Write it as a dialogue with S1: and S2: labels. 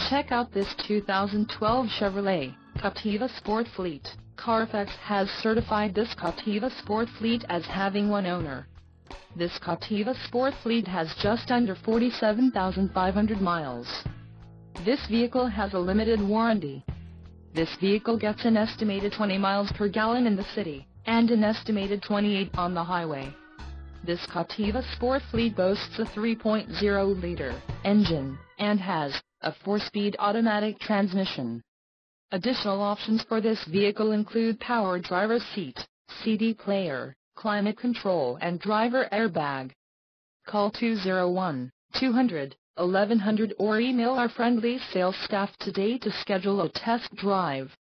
S1: Check out this 2012 Chevrolet Captiva Sport Fleet. Carfax has certified this Captiva Sport Fleet as having one owner. This Captiva Sport Fleet has just under 47,500 miles. This vehicle has a limited warranty. This vehicle gets an estimated 20 miles per gallon in the city, and an estimated 28 on the highway. This Captiva Sport Fleet boasts a 3.0-liter engine, and has a 4-speed automatic transmission. Additional options for this vehicle include power driver's seat, CD player, climate control and driver airbag. Call 201-200-1100 or email our friendly sales staff today to schedule a test drive.